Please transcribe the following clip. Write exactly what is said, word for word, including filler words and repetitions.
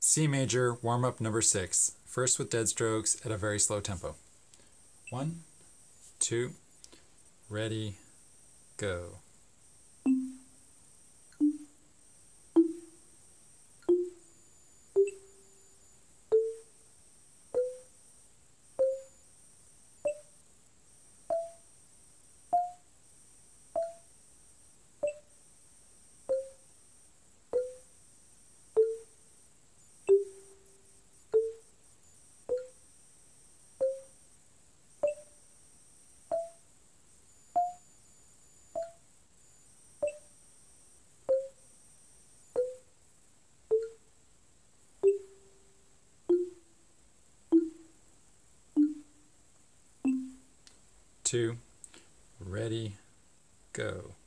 C major warm-up number six, first with dead strokes at a very slow tempo. One, two, ready, go. Two, ready, go.